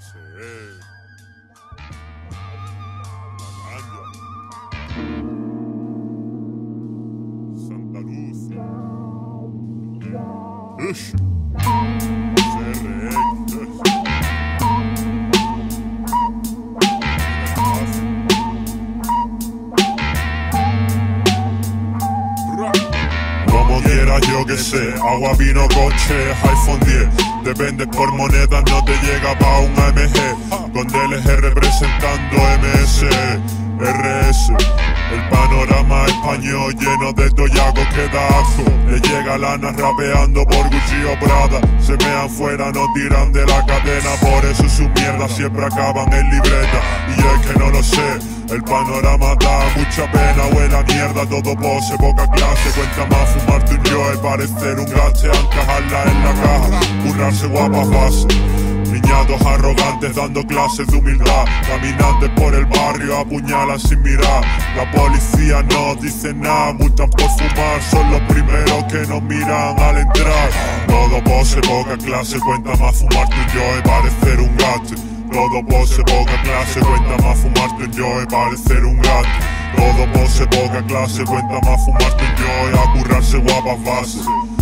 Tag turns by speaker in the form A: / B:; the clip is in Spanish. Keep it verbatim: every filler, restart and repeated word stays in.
A: Ese es la ganja. Santa Lucia. Ush. C R X. Como quieras, yo que sé, agua, vino, coche, iPhone diez. Te vendes por monedas, no te llega pa' un A M G. Con D L G representando M S R S. El panorama español lleno de toyacos que da asco. Le llega lana rapeando por Gucci o Prada. Se mean fuera, no tiran de la cadena. Por eso su mierda siempre acaban en libreta. Y yo es que no lo sé, el panorama da mucha pena. Buena mierda, todo pose, poca clase. Cuenta más fumarte un yo, parecer un gache, encajarla en la caja, currarse guapas bases. Niñatos arrogantes dando clases de humildad. Caminantes por el barrio apuñalan sin mirar. La policía no dice nada, multan por fumar. Son los primeros que nos miran al entrar. Todo pose, poca clase, cuenta más fumarte un yo y parecer un gato. Todo pose, poca clase, cuenta más fumarte un yo y parecer un gato. Todo pose, poca clase, cuenta más fumarte un yo y a currarse guapas bases.